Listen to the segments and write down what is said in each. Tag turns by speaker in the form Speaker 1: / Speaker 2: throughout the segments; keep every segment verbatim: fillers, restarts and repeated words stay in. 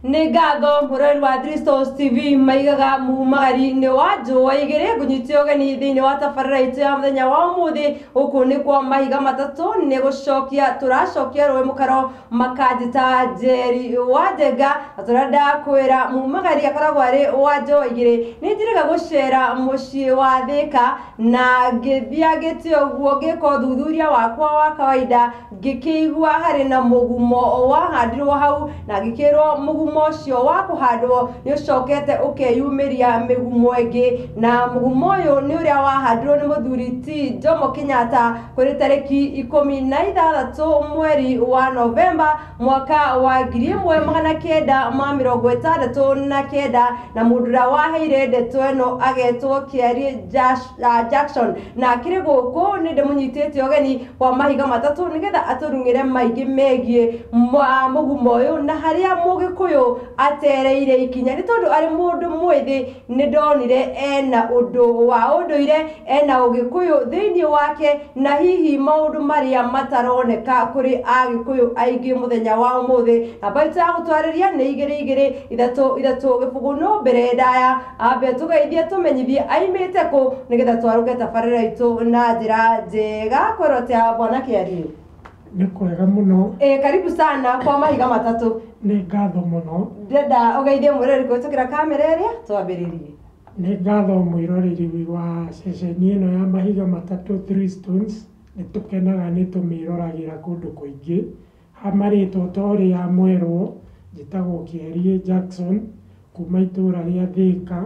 Speaker 1: Negado Murel Wadristos T V Maigaga Mumari Newajo Waigere Gunyitioga ni the Newata Farraito am the Nyawamudi Okuniko Maiga Matato Nego Shokia Tura Shokia Mukaro Makadita Jerry Wadega Aturada Kuera Mumagari Akaraware Wajo Igere Nidriga Goshera Moshi Wadeka Na Gebia Getio Woge Koduduria Wakwa Kawaida Gekigwa Harina Mogumo Wa Hadro Hau Nagikero Mugumo Moshio wako hado ni shokete okay yumeria megumo ege na mugumo yo ni uria wa hadro ni muthuriti Jomo Kenyatta kuri tariki ikumi na ithathatũ mweri wa Novemba mwaka wa ngiri ĩmwe magana kenda ma mĩrongo ĩtandatũ na kenda na mundura waheire ndeto ĩno agetwo Kiari Jackson na kiri guku ni ndimunyitĩte ogeni kwa mahiga matatũ nigetha aturungire maingĩ megie mugumo yo na haria Mugikuyu atereire ikinya ni tondu ari mundu mwithi ni ndonire ena undu wa unduire ena Ugikuyu thiini wake na hihi maundu maria mataroneka kuri Agikuyu aingi muthenya wa umuthi na baita gutwariria ni igiri igiri ithatu ithatu gibuguno mbere ndaya ambe tugeithie tumenyithie aimite ku nigetha twaruke tabarira itu na njira njega korotea bwana Kiari
Speaker 2: ni kwega muno
Speaker 1: eh karibu sana kwa mahiga matatu
Speaker 2: ni ngatho muno
Speaker 1: ndenda ugeithie mwirori kutukira kamera iria twambiririe
Speaker 2: ni ngatho mwiroreri wa ceceni ino ya mahiga matatu Three Stones ni tukenaga ni tumiroragira kundu kuingi hamaritwo tori ya mwerwo njitagwo Kiari Jackson kuma itura ria Thika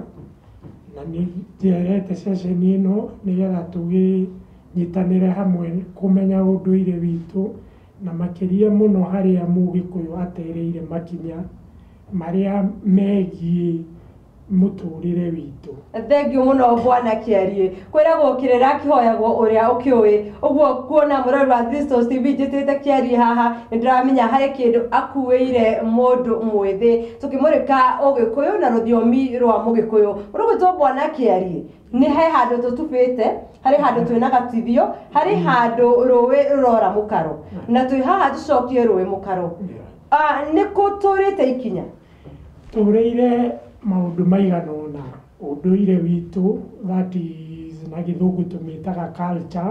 Speaker 2: na ni njerete ceceni ino nigetha tugi nyitanire hamwe kumenya unduire witu na makiria muno haria Mugikuyu atereire makinya maria megie muturire witu.
Speaker 1: Thank you muno bwana Kiari kwiragwo kirera kihoyagwo uria ukiui uguo kuona murori wa Christos T V jitite Kiari haha ndiramenya hari kindu akuire mundu mwithi tukimurika Ugikuyu na ruthiomi rwa Mugikuyu urugutwo bwana Kiari ni he handu tutubite hari handu twina gatithio hari handu ruwi rora mukaro na twi haha tucokie ruwi mukaro ah ni kuturite ikinya
Speaker 2: tureire maundu maiganona unduire witu that is na githungu tumitaga culture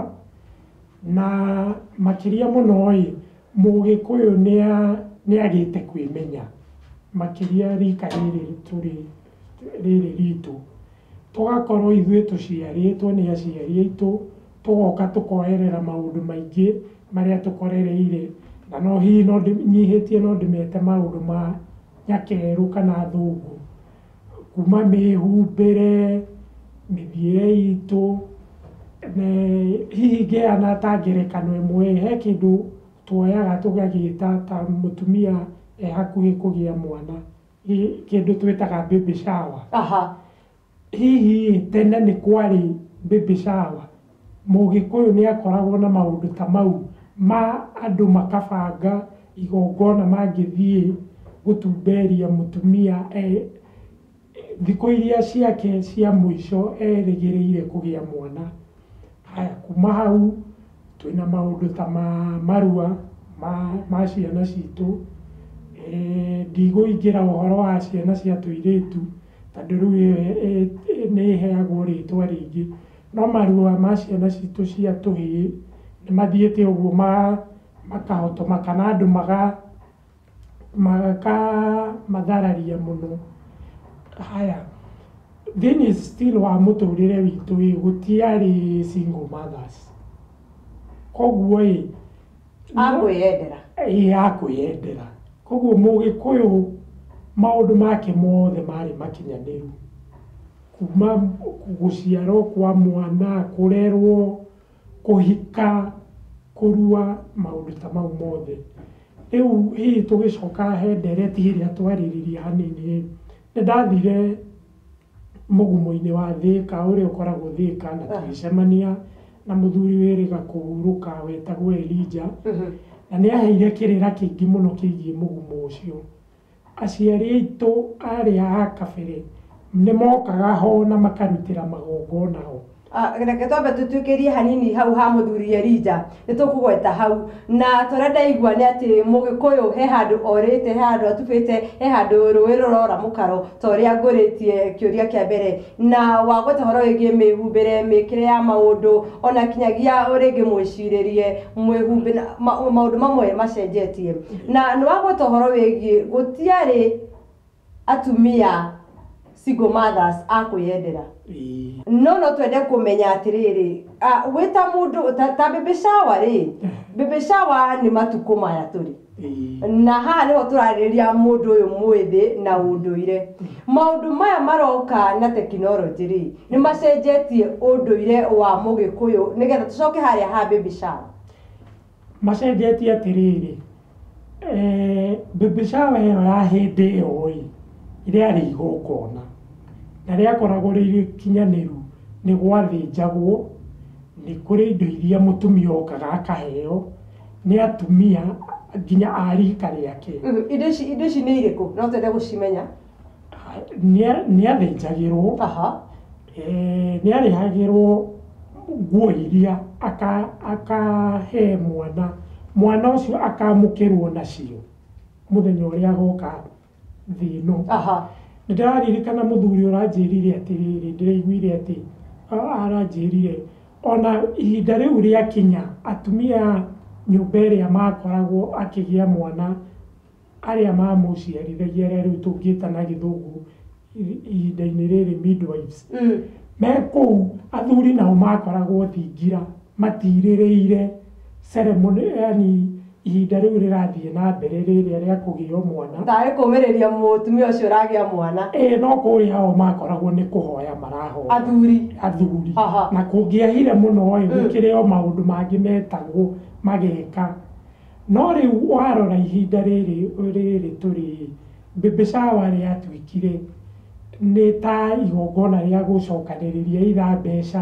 Speaker 2: na makiria muno ĩ Mugikuyu nia niagite kwimenya makiria rika riri turi riri ritu tugakorwo ithuĩ tuciaritwo ni aciari aitu tugoka tukoerera maundu maingi maria tukorereire na no hihi no nyihitie no ndimete maundu ma nyakeru kana thungu kuma mihumbire mithiire itu ne hihi ngeana ta ngerekano imwe he kindu tuoyaga tugagita ta mutumia e hakuhi kugia mwana kindu twitaga baby shower
Speaker 1: aha
Speaker 2: hihi tene ni kwari baby shower Mugikuyu ni akoragwo na maundu ta mau ma andu makabanga igongona mangithie gutumberia mutumia e thiko iria ciake cia mwisho erigiriire kugia mwana haya kuma hau twina maundu ta ma marua ma ma ciana citu e ndiguingira uhoro wa ciana cia tuiritu tondu riu ni heagwo ritwa ringi no marua ma ciana citu cia tuhii ni mathiite uguo ma makahotoma kana andu maga maka mathararia muno haya then is still wa muturire witu gutiari single mothers koguo ĩ
Speaker 1: akwiyendera
Speaker 2: ĩ akwiyendera koguo Mugikuyu maundu make mothe mari makinyaniru kuma guciarwo kwa mwana kurerwo kuhika kurua maundu ta mau mothe riu hihi tugicoka he ndereti iria twaririria hanini ni ndathire mugumo-ini wa Thika uria ukoragwo Thika na tugicemania na muthuri wiriga kuhuruka wetagwo Elijah na ni aheire kirira kingi muno kigie mugumo ucio aciari aitu aria a kabere ni mokaga ho na makarutira magongona ho
Speaker 1: reke twambe tutwĩkĩrie hanini hau ha mũthuri Elijah nĩ tũkũgweta hau na tũrĩa ndaigua nĩ atĩ mũgĩkũyũ he handũ orĩte he handũ atubĩte he handũ rũĩ rũrora mũkaro ta ũrĩa ngũrĩtie kĩũria kĩa mbere na wagweta ũhoro wĩgiĩ mĩhumbĩre mĩkĩre ya maũndũ ona kinyagia ũrĩngĩ mwĩcirĩrie mwĩhumbe maũndũ mamwe macenjetie na nĩ wagweta ũhoro wĩgiĩ gũtiarĩ atumia single mothers a kwĩyendera no no twende kũmenya atĩrĩrĩ wĩta mũndũ ta baby shower rĩ baby shower nĩ matukũ maya tũrĩ na haha nĩho tũrarĩrĩria mũndũ ũyũ mwĩthĩ na ũndũire maũndũ maya maroka na tekinoronjĩ rĩ nĩ macenjetie ũndũire wa mũgĩkũyũ nĩgetha tũcoke harĩa ha baby shower
Speaker 2: macenjetie atĩrĩrĩ baby shower ĩyo ya hĩndĩ ĩyo ĩ rĩarĩ igongona na rĩakoragwo rĩrĩ kinyanĩru nĩ gwathĩnjagwo nĩ kũrĩ indo iria mũtumia okaga akaheo nĩ atumia nginya a rika rĩake
Speaker 1: indo ici indo ici nĩ irĩkũ no twende gũcimenya
Speaker 2: nĩ athĩnjagĩrwo nĩ arĩhagĩrwo nguo iria akahe mwana mwana ũcio akamũkĩrwo nacio mũthenya ũrĩa agoka thĩ ĩno nĩ ndĩraririkana mũthuri ũranjĩrire atĩrĩrĩ ndĩraiguire atĩ aranjĩrire ona ihinda rĩu rĩakinya atumia nyũmba ĩrĩa makoragwo akĩgĩa mwana arĩa mamũciarithagia arĩa rĩu tũngĩta na gĩthũngũ ihinda-inĩ rĩrĩ midwives me kũu athuri nao makoragwo thingira matirĩrĩire ceremony yani ihinda rĩu rĩrathiĩ na mbere rĩrĩa rĩa kũgĩa mwana
Speaker 1: tarĩ kũmĩrĩria mũtumia ũcio ũragĩa mwana
Speaker 2: ĩ no kũrĩa hao makoragwo nĩ kũhoya marahoya
Speaker 1: athuri
Speaker 2: athuri na kũngĩahire mũno ĩ gũkĩrĩ o maũndũ mangĩ metagwo mageka no rĩu warora ihinda rĩrĩ rĩrĩ tũrĩ baby shower rĩatuĩkire nĩ ta igongona rĩa gũcokanĩrĩria itha mbeca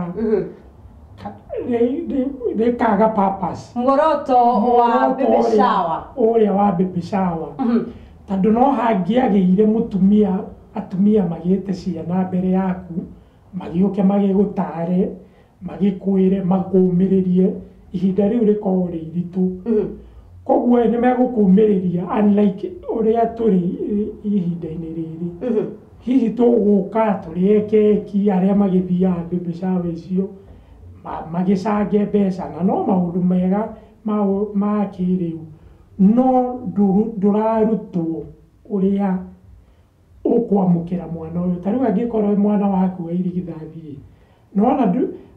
Speaker 2: rĩkaga purpose
Speaker 1: muoroto wa baby shower
Speaker 2: ũrĩa wa baby shower tondũ no hangĩagĩire mũtumia atumia magĩte ciana mbere yaku magĩũke magĩgũtare magĩkwĩre makũmĩrĩrie ihinda rĩu rĩkoragwo rĩ iritũ koguo nĩ megũkũmĩrĩria unlike ũrĩa tũrĩ ihinda-inĩ rĩrĩ hihi tũgũka tũrĩe keki arĩa magĩthiaga baby shower icio magĩcange mbeca na no maũndũ mega ma kĩrĩu no ndũrarutwo ũrĩa ũkwamũkĩra mwana ũyũ ta rĩu angĩkorwo mwana waku wa irigithathi nona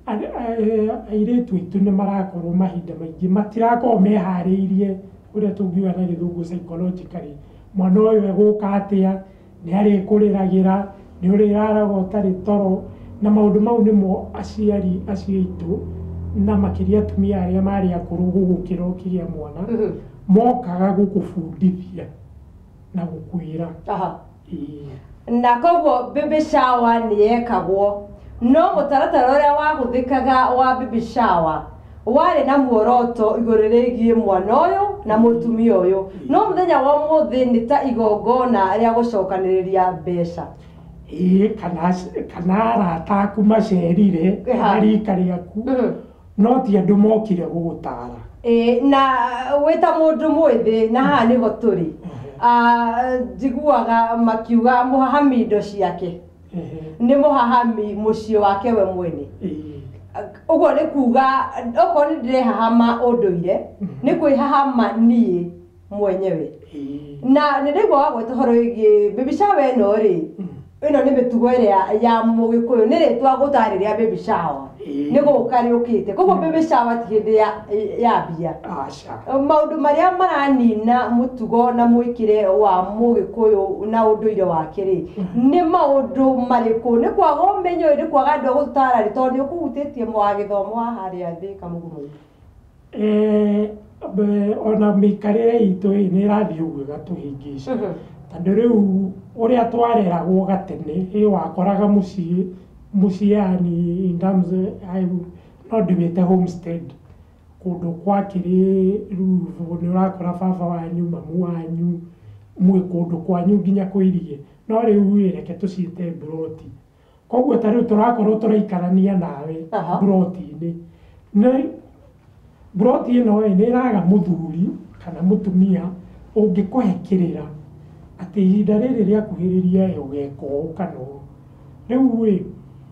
Speaker 2: airĩtu aitũ nĩ marakorwo mahinda maingĩ matirakorwo meharĩirie ũrĩa tũngiuga na gĩthũngũ psychologically mwana ũyũ egũka atĩa nĩ arĩkũrĩragĩra nĩ ũrĩraraga ũtarĩ toro na maũndũ mau nĩmo aciari acio aitũ na makĩria atumia arĩa marĩ akũrũ gũgũkĩra ũkĩgĩa mwana mokaga gũkũbundithia na gũkwĩra
Speaker 1: na koguo baby shower nĩ yekagwo no mũtaratara ũrĩa wahũthĩkaga wa baby shower warĩ na muoroto igũrũ rĩgiĩ mwana ũyũ na mũtumia ũyũ no mũthenya wa ũmũthĩ nĩ ta igongona rĩa gũcokanĩrĩria mbeca
Speaker 2: ĩĩ kana arata aku macerire rika rĩaku no ti andũ mokire gũgũtara
Speaker 1: na wĩ ta mũndũ mwĩthĩ na haha nĩho tũrĩ njiguaga makiuga mũhahami indo ciake nĩ mũhahami mũciĩ wake we mwene ũguo nĩ kuga okorwo nĩ ndĩrehahama ũndũire nĩ kwĩhahama niĩ mwenyewe na nĩ ndaigua wagweta ũhoro wĩgiĩ baby shower ĩno rĩ ĩno nĩ mĩtugo ĩrĩa ya mũgĩkũyũ nĩ rĩtwa gũtarĩria baby shower nĩ gũka rĩũkĩte koguo baby shower ti hĩndĩ ya mbia maũndũ marĩa maranina mũtugo na mwĩkĩre wa mũgĩkũyũ na ũndũire wake rĩ nĩ maũndũ marĩkũ nĩ kwaga ũmenyo nĩ kwaga andũ a gũtara rĩ tondũ nĩ ũkũhutĩtie wa gĩthomo harĩa thĩ Kamugumo
Speaker 2: ona mĩikarĩre itũ nĩ ĩrathiĩ ũguo ĩgatũhĩngĩca tondũ rĩu ũrĩa twareragwo gatene ĩ wakoraga mũciĩ mũciĩ yani in terms no ndĩwĩte homestead kũndũ gwakĩrĩ rĩu nĩ ũrakora baba wanyu mamu wanyu mwĩ kũndũ kwanyu nginya kwĩirie no rĩu reke tũciĩte mburoti koguo tarä turakorwo turaikarania nawe broti-inĩ nĩ broti ĩno nĩ ĩraga mũthuri kana mũtumia ũngĩkũhekĩrĩra atĩ ihinda rĩrĩ rĩakuhĩrĩria ũgeka ũũ kana ũũ rĩu ĩ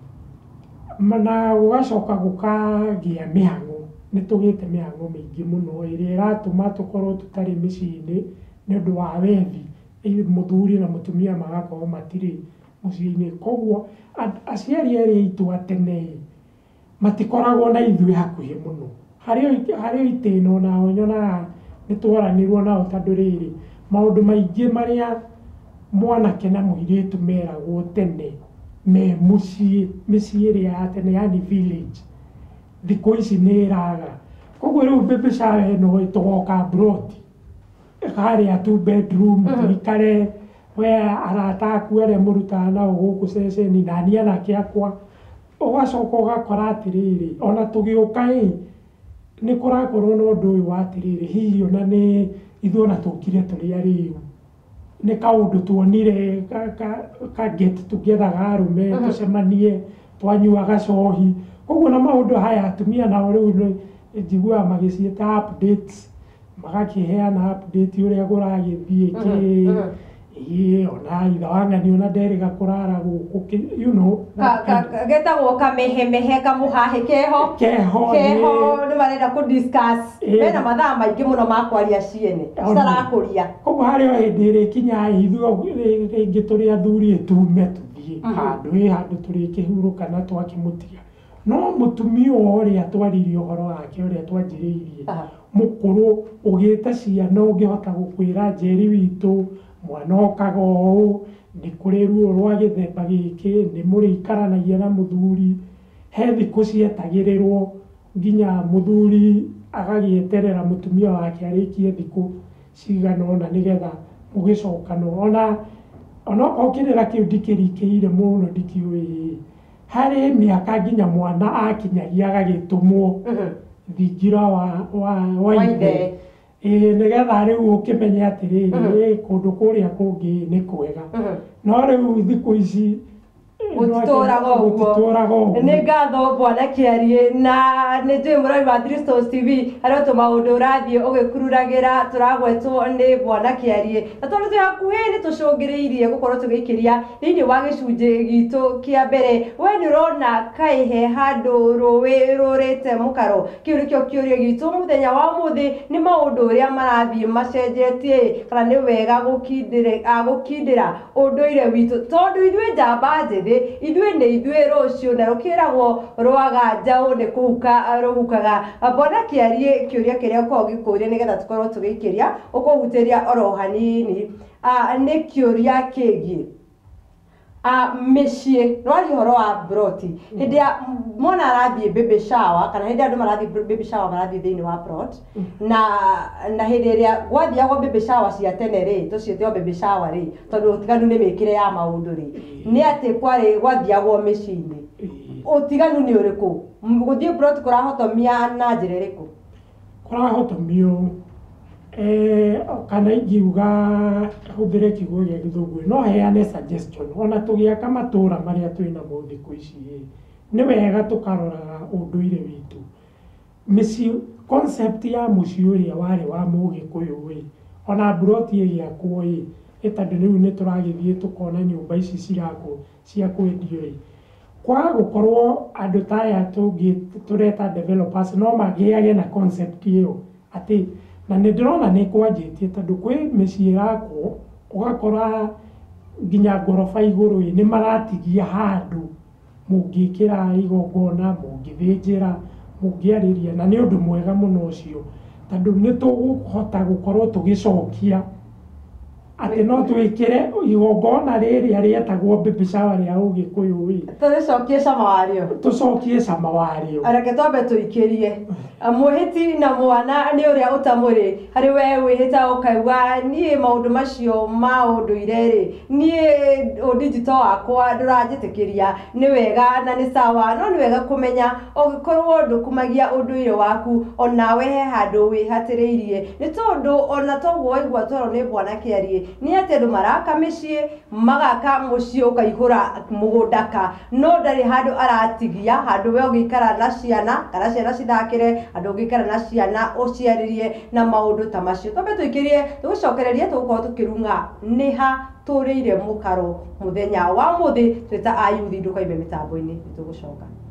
Speaker 2: na gũgacoka gũkagĩa mĩhang'o nĩ tũgĩte mĩhang'o mĩingĩ mũno ĩrĩa ĩratũma tũkorwo tũtarĩ mĩciĩ-inĩ nĩ ũndũ wa wethi mũthuri na mũtumia magakorwo matirĩ mũciĩ-inĩ koguo aciari erĩ aitũ a tene matikoragwo na ithuĩ hakuhĩ mũno harĩ itĩ ĩno nao nyonaga nĩ twaranĩrwo nao tondũ rĩrĩ maũndũ maingĩ marĩa mwanake na mũirĩtu meragwo tene me mũciĩ mĩciĩ ĩrĩa ya tene yani village thikũ ici nĩ ĩraga koguo rĩu baby shower ĩno tũgoka broti harĩa two bedroom tũikare we arata aku arĩa mũrutaga nao gũkũ ceceni na niĩ anake akwa ũgacoka ũgakora atĩrĩrĩ ona tũgĩũka ĩ nĩ kũrakorwo na ũndũ ũyũ wa atĩrĩrĩ hihi ona nĩ ithuĩ ona tũkire tũrĩ arĩu nĩ kaũndũ tuonire ka get together ga arũme tũcemanie twanyua gacohi koguo na maũndũ haya atumia nao rĩu njiguaga magĩciĩta updates magakĩheana update ũrĩa kũragĩthiĩ kĩ ĩĩ ona ithe wa ng'ani ona nderĩga kũrara gũkũ you know
Speaker 1: getagwo kamehemehe kamũhahĩ keho
Speaker 2: keho
Speaker 1: keho nĩ marenda kũ discuss mena mathaa maingĩ mũno ma kwaria ciene citarakũria
Speaker 2: koguo harĩ o hĩndĩ ĩrĩ kinya ithuĩ rĩngĩ tũrĩ athuri tume tũthiĩ handũ ĩ handũ tũrĩkĩhurũka na twakĩmũtiga no mũtumia ũrĩa twaririe ũhoro wake ũrĩa twanjĩrĩirie mũkũrũ ũgĩte ciana ũngĩhota gũkwĩra njeri witũ mwana okaga ũũ nĩ kũrĩ ruo rwa gĩthemba gĩkĩ nĩ mũrĩikaranagia na mũthuri he thikũ cietagĩrĩrwo nginya mũthuri agagĩeterera mũtumia wake arĩkie thikũ cigana ũna nĩgetha mũgĩcokano ona ona okĩrĩra kĩu ndikĩrikĩire mũno ndikiũĩ harĩ mĩaka nginya mwana akinyagia agagĩtũmwo thingira wa wa ithe nĩgetha rĩu ũkĩmenye atĩrĩrĩ kũndũ kũrĩa kũngĩ nĩ kwega no rĩu thikũ ici
Speaker 1: gũtitũraga ũguo nĩ ngatho bwana Kĩarie na nĩ njũĩ mũrori wa Three Stars T V harĩ tũmaũndũ ũrathiĩ ũgĩkururagĩra tũragwetwo nĩ bwana Kĩarie na tondũ twĩ hakuhĩ nĩ tũcũngĩrĩirie gũkorwo tũgĩikĩria thĩinĩ wa gĩcunjĩ gitũ kĩa mbere we nĩ ũrona kaĩhe handũ rũĩ rũrĩte mũkaro kĩu nĩkĩo kĩũria gitũ mũthenya wa ũmũthĩ nĩ maũndũ ũrĩa marathiĩ macenjetie kana nĩ wega gũkindĩra ũndũire witũ tondũ ithuĩ njamba njĩthĩ ithuĩ nĩ ithuĩ rũciũ na rũkĩragwo rwaga njaũ nĩ kũhuka rũhukaga bwana Kĩarie kĩũria kĩrĩa ũkorwo gĩkũria nĩgetha tũkorwo tũgĩikĩria ũkũhutĩria oro hanini nĩ kĩũria kĩgiĩ mĩciĩ rwari ũhoro wa broti hĩndĩ ya mwana arathiĩ baby shower kana hĩndĩ andũ marathiĩ baby shower marathiĩ thĩinĩ wa plot na na hĩndĩ ĩrĩa gwathiagwo baby shower cia tene rĩ tũciĩtwo baby shower rĩ tondũ ũtiganu nĩ mĩkĩre ya maũndũ rĩ nĩ atĩ kwarĩ gwathiagwo mĩciĩ-inĩ ũtiganu nĩ ũrĩkũ gũthiĩ plot kũrahotomia na njĩra ĩrĩkũ
Speaker 2: kũrahotomio kana ingiuga hũthĩre kiugo gĩa gĩthũngũ no heane suggestion ona tũgĩaka matũũra marĩa twĩnamo thikũ ici nĩ wega tũkaroraga ũndũire witũ mĩciĩ concept ya mũciĩ ũrĩa warĩ wa mũgĩkũyũ ĩ ona broti ĩgĩakwo ĩ tondũ rĩu nĩ tũragĩthiĩ tũkona nyũmba ici cirakwo cia kwendio ĩ kwaga gũkorwo andũ ta aya tũngĩ tũreta developers no magĩage na concept ĩyo atĩ na nĩ ndĩrona nĩ kwanjĩtie tondũ kwĩ mĩciĩ ĩrakwo ũgakora nginya ngoroba igũrũ nĩ maratigia handũ mũngĩkĩra igongona mũngĩthĩnjĩra mũngĩarĩria na nĩ ũndũ mwega mũno ũcio tondũ nĩ tũkũhota gũkorwo tũgĩcokia atĩ no twĩkĩre igongona rĩrĩa rĩetagwo baby shower rĩa ũgĩkũyũ
Speaker 1: tũcokie cama warĩo
Speaker 2: tũcokie cama warĩo
Speaker 1: reke twambe tũikĩrie mũhĩti na mwana nĩ ũrĩa ũtamũrĩ harĩ we wĩhĩta ũkauga niĩ maũndũ macio ma ũndũire rĩ niĩ ũndigito wakwa ndũranjĩtĩkĩria nĩ wega na nĩ sawa no nĩ wega kũmenya ũngĩkorwo ndũkumagia ũndũire waku onawe he handũ wĩhatĩrĩirie nĩ tondũ ona toguo waigua toro nĩ bwana Kĩarie nĩ atĩ andũ maraka mĩciĩ magaka mũciĩ ũkaihũra mũgũndaka no ndarĩ handũ aratigia handũ we ũgĩikara na ciana kana ciana cithakĩre andũ ũgĩikara na ciana ũciarĩrie na maũndũ ta macio twambe tũikĩrie tũgũcokererie tũgũkorwo tũkĩrunga nĩ ha tũrĩire mũkaro mũthenya wa mũthĩ twĩta ayuthi ndũkaime mĩtambo-inĩ nĩ tũgũcoka.